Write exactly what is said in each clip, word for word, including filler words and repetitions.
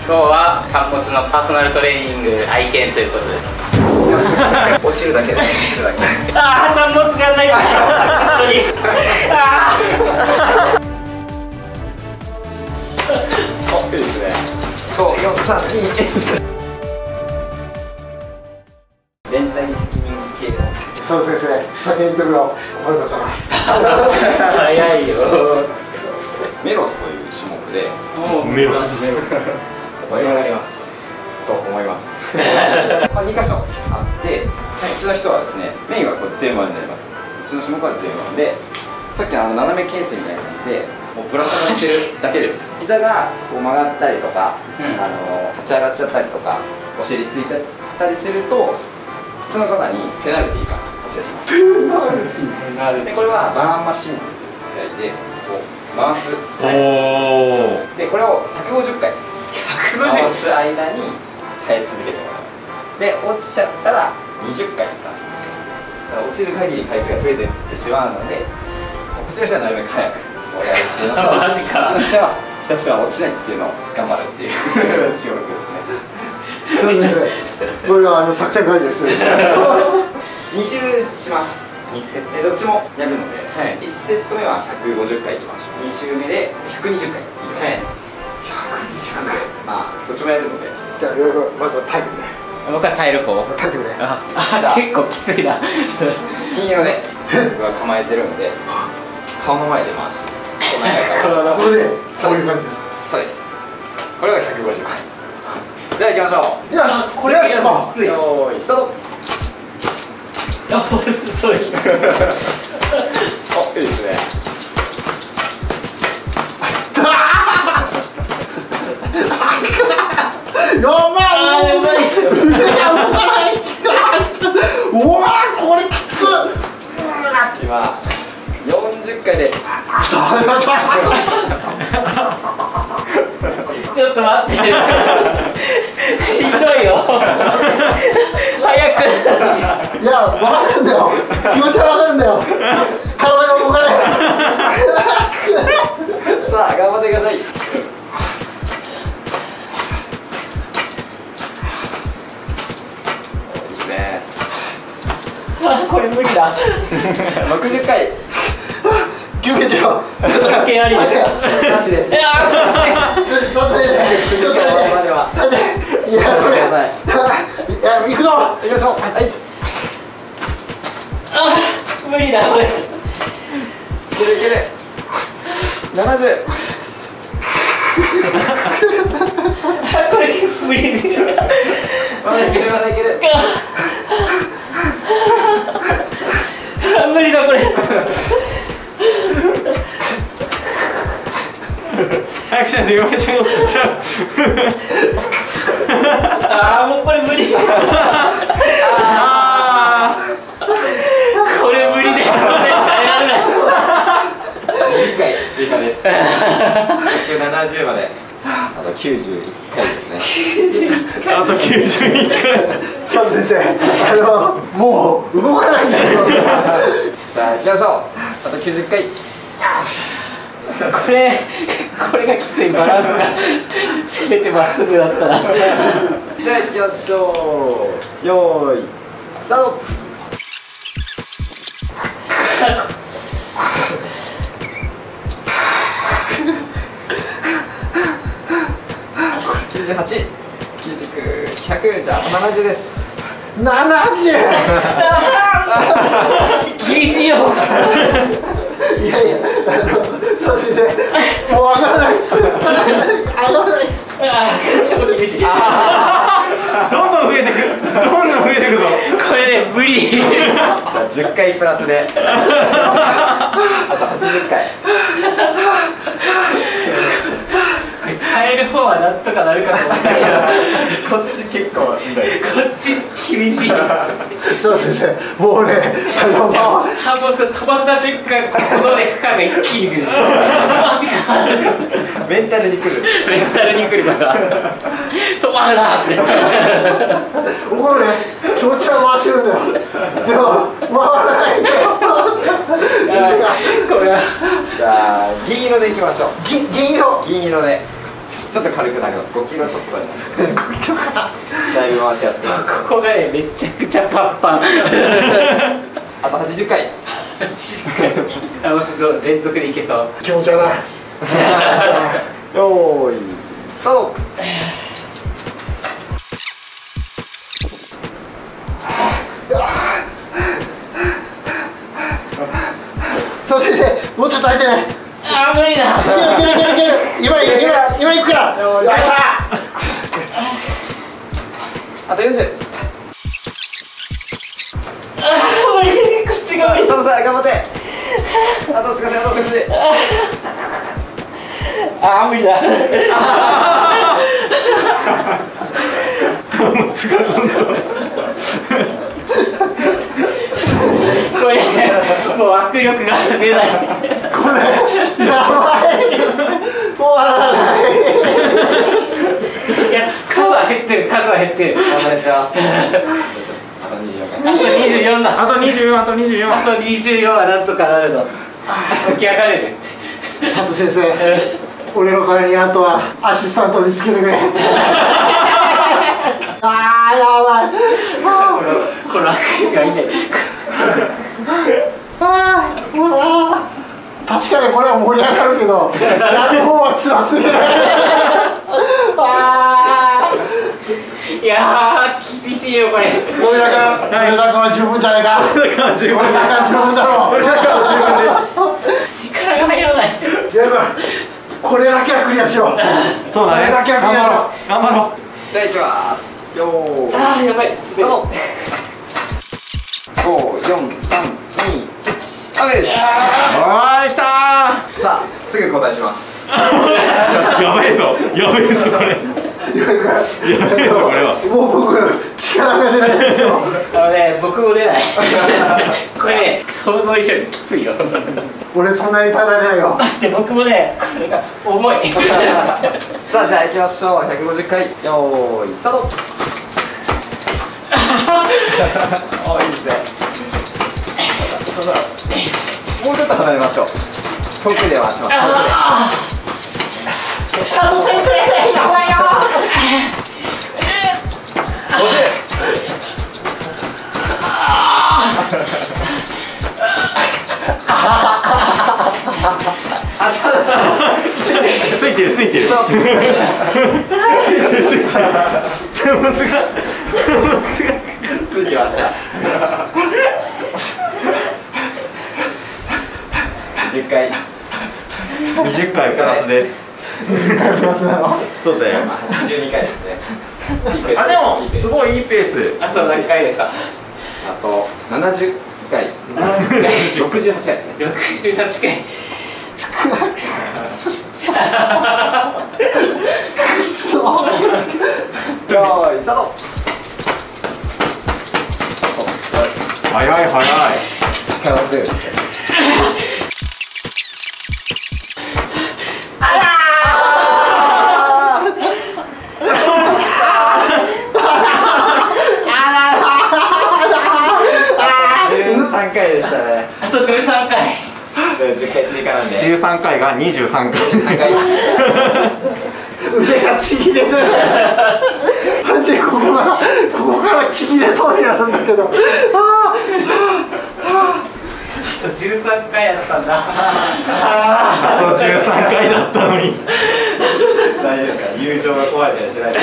今日は陥没のパーソナルトレーニング体験ということです。 落ちるだけで落ちるだけ。 ああ、陥没がない。ああ。 お、いいですね。そう、四三二。連帯責任系の。 そう先生、先に言っとくよ。悪かったな。 早いよ。 メロスという種目で。 メロス。 盛り上がりますと思います。まあに箇所あって、うちの人はですね、メインはこれ全腕になります。うちの種目は全腕で、さっきのあの斜め懸垂みたいな感じで、もうぶら下がってるだけです。膝がこう曲がったりとか、うん、あの立ち上がっちゃったりとか、お尻ついちゃったりすると、うちの方にペナルティーが発生します。 ペナルティー。 でこれはバーンマシンでこう回す。 おお。 でこれをひゃくごじゅっかい。回す間に耐え続けてもらいます。で落ちちゃったらにじゅっかいプラスですね。だから落ちる限り回数が増えていってしまうので、こっちの人はなるべく早くやるっていうのと、 マジか。 こっちの人はひたすら落ちないっていうのを頑張るっていう種目ですね。 そう先生、これがあの作戦会議です。 に周します。にセット。どっちもやるので、はい、いちセット目はひゃくごじゅっかいいきましょう。に周目でひゃくにじゅっかいいきます。はい、なんで、まあ、どっちもやるので。 じゃあ、よくまずは耐えてくれ。 僕は耐える方。 耐えてくれ。 あ、あ、結構きついな。 金色で、僕は構えてるので、顔の前で回して。 これで、そういう感じですか。 そうです。これがひゃくごじゅっかい。では、行きましょう。 よし、これよし、もう。 よーい、スタート。 そういう。 お、いいですね。 やばい。おわ、これきつ。 今よんじゅっかいです。 ちょっと待って。しんどいよ。早く。 いや、わかるんだよ。気持ちはわかるんだよ。体が動かない。 さあ、頑張ってください。 これ無理だ。 ろくじゅっかい。 休憩中。 休憩ありです。 なしです。 ちょっと待って、ちょっと待って。いや、これ。いや、行くぞ。 行きましょう。はい。 あ、無理だ。これ。いけるいける。七十。 これ無理で。 まだいける、まだいける。 無理だこれ。 早くしないと弱いちゃんが落ちちゃう。 ああ、もうこれ無理。ああ、これ無理で。 にかい追加です。ひゃくななじゅうまであときゅうじゅういっかいですね。 きゅうじゅういっかい。 あときゅうじゅういっかい。 ちょっと先生、あのもう動かないんだけど。 さあ行きましょう。あときゅうじゅっかい。よし。 これこれがきつい。バランスがせめてまっすぐだったら。 では行きましょう。よーいスタート。きゅうじゅうはち、きゅうじゅうきゅう、ひゃく、じゃあななじゅうです。 ななじゅう。 厳しいよ。 いやいや、あの、そう先生、もう上がらないっす。上がらないっす。 ああ、超厳しい。 どんどん増えてく。どんどん増えてくぞ。 これね、無理。 じゃあじゅっかいプラスで。あとはちじゅっかい。 これ耐える方はなんとかなるかと思ったけど、 こっち結構しんどいです。 こっち厳しい。 そう先生、もうね、あのじゃあ陥没止まった瞬間、ここのね負荷が一気にくるんですよ。マジか。 メンタルにくる。 メンタルにくるから止まるなって。 僕ね、気持ちは回してるんだよ。でも回らないんだよ。 これはじゃあ銀色でいきましょう。 銀銀色。 銀色でちょっと軽くなります。ごキロちょっとになります。ごキロか。だいぶ回しやすくなる。 ここがねめちゃくちゃパンパン。 あとはちじゅっかい。 はちじゅっかい。あもうすごい連続でいけそう。 気持ち悪い。 よーいスタート。 さあ先生、もうちょっと空いてね。 あー無理だ。 いけるいけるいけるいける。今今今行くから。よっしゃ。 あとよんじゅう。 あー無理。口が無理。 さあさあ頑張って。あと少しあと少し。 あー無理だ。これもう握力が出ない。 これやばい。終わらない。 いや数は減ってる数は減ってる。 おめでとうございます。あとにじゅうよんかい。 あとにじゅうよんだ。 あとにじゅうよん、あとにじゅうよん。 あとにじゅうよんはなんとかなるぞ。起き上がれる。 佐藤先生、俺の代わりにあとはアシスタントを見つけてくれ。あーやばい。 このこの握力がいいね。 あーうわー確かにこれは盛り上がるけど、やる方は辛すぎる。あいやー厳しいよこれ。 ー俺らが俺らが十分じゃないか。俺らが十分だろう。俺らが十分です。 力が入らない。 やばい。これだけはクリアしよう。 そうだね。 これだけはクリアしよう。 頑張ろう。 じゃあいきます。よーいあーやばい。 スタート。ご、よん、さん、に、いち、オッケーです。 おーい、きたさあすぐ答えします。 ー。やばいぞ、やばいぞこれ。やばいぞこれは。 もう僕力が出ないですよ。 あのね僕も出ない。これね想像以上にきついよ。 俺そんなに耐えられないよ。 待って僕もねこれが重い。 さあじゃあ行きましょう。ひゃくごじゅっかい。よーいスタート。おいいですね。そうだもうちょっと離れましょう。遠くで回します。 佐藤先生やばいよ。 ごじゅう。あ、ちょっとついてるついてる。 ストップ。 手もつがついてました。じゅっかい。 にじゅっかいプラスです。 プラスなの？ そうだよ。 まあはちじゅうにかいですね。 あでもすごいいいペース。 あと何回ですか。 あとななじゅっかい。ろくじゅうはちかいですね。 ろくじゅうはちかい。 くそ。 よーいスタート。 早い早い。 力強いですね。じゅうさんかいでしたね。 あとじゅうさんかい。 じゅっかい追加なんで。 じゅうさんかいがにじゅうさんかい。 さんかい。 腕がちぎれる。マジでここがここからちぎれそうになるんだけど。ああとじゅうさんかいやったんだ。 あとじゅうさんかいだったのに。 大丈夫ですか。友情が壊れたりしない。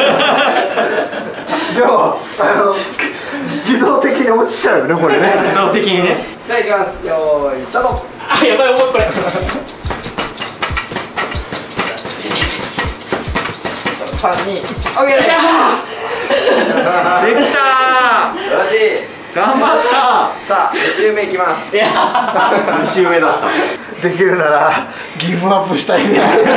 でもあの自動的に落ちちゃうよねこれね。 自動的にね。 じゃあいきます。よーいスタート。 あやばい重いこれ。 さん、に、いち、オッケーです。 できたー。 よろしい。 頑張っさあ、に周目いきます。 いやた。に周目だった。 できるならギブアップしたいね。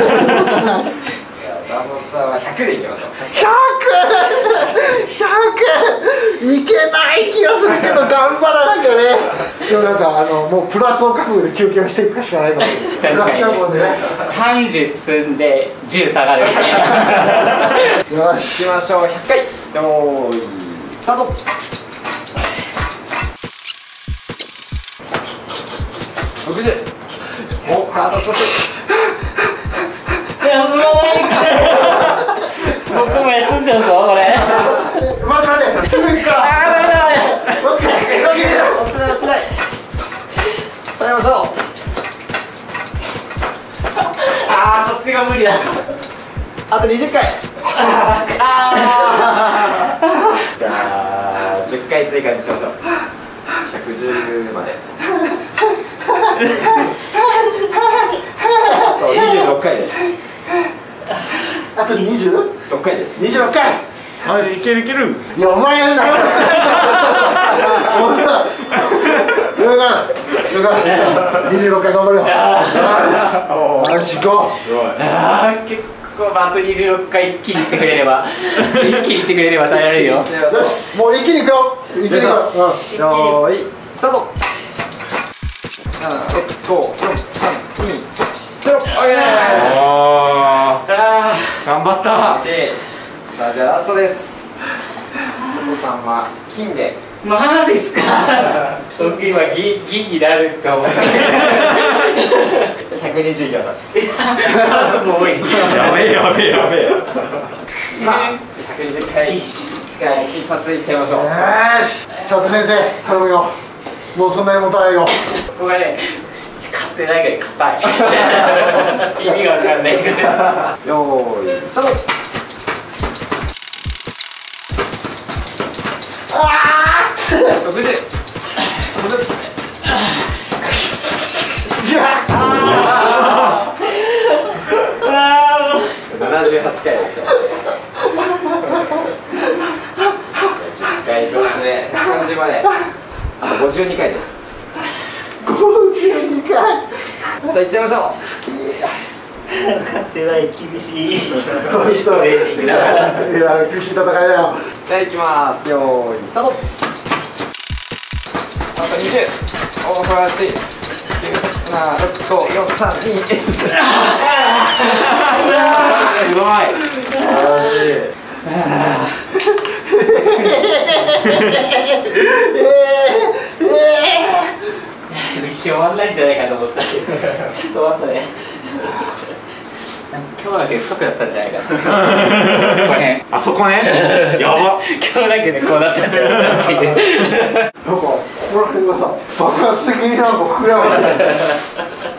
ラモさんはひゃくでいきましょう。 ひゃく ひゃくいけない気がするけど頑張らなきゃね。でもなんかあのもうプラスを覚悟で休憩をしていくしかないかもしれない。プラス覚悟でね。 さんじゅう進んでじゅう下がる。 よいしきましょう。ひゃっかい。よーいスタート。ろくじゅう。お、さああと少し。 いやすごい。 ちが無理だ。 あとにじゅっかい。ああじゃあじゅっかい追加にしましょう。ひゃくじゅうまで。あとにじゅうろっかいです。 あとにじゅうろっかいです。 にじゅうろっかい。 はい、いけるいける。 いや、お前やんなよ。本当。よかよか。にじゅうろっかい頑張るよ。マジか。 ああ、結構あとにじゅうろっかい一気にいってくれれば一気にいってくれれば耐えられるよ。 よし、もう一気にいくよ。一気にいくよ。 よーい、スタート。なな、ご、よん、さん、に、いち、ゼロ。オッケー。 ああー、頑張った。 さあ、じゃあラストです。佐藤さんは金で。 ー、マジっすか。僕今銀銀になると思って。 ひゃくにじゅういきましょう。 数も多いですね。 やべえやべえやべえ。 さあ、ひゃくにじゅっかい。一発いっちゃいましょう。 よし、佐藤先生、頼むよ。もうそんなに持たないよ。 ここがね、かつてないぐらい硬い。意味がわかんないから。 よーい、スタート。 あろくじゅう。ななじゅうはちかいでしたね。じゅっかいプラスでひゃくさんじゅうまで。あとごじゅうにかいです。 ごじゅうにかい。 さあ、いっちゃいましょう。 かつてない厳しい本当。 トレーニングだ。 いや、厳しい戦いだよ。 じゃあ、いきます。よーい、スタート。あとにじゅう。おー、素晴らしい。きゅう、はち、なな、ろく、ご、よん、さん、に、いち。 すごい。 一瞬終わんないんじゃないかと思ったけど、ちょっと終わったね。今日だけ太くなったんじゃないかな。この辺。 あそこね。やば。 今日だけでこうなっちゃったよっていう。 なんか、ここら辺がさ、爆発的になんか膨らむ。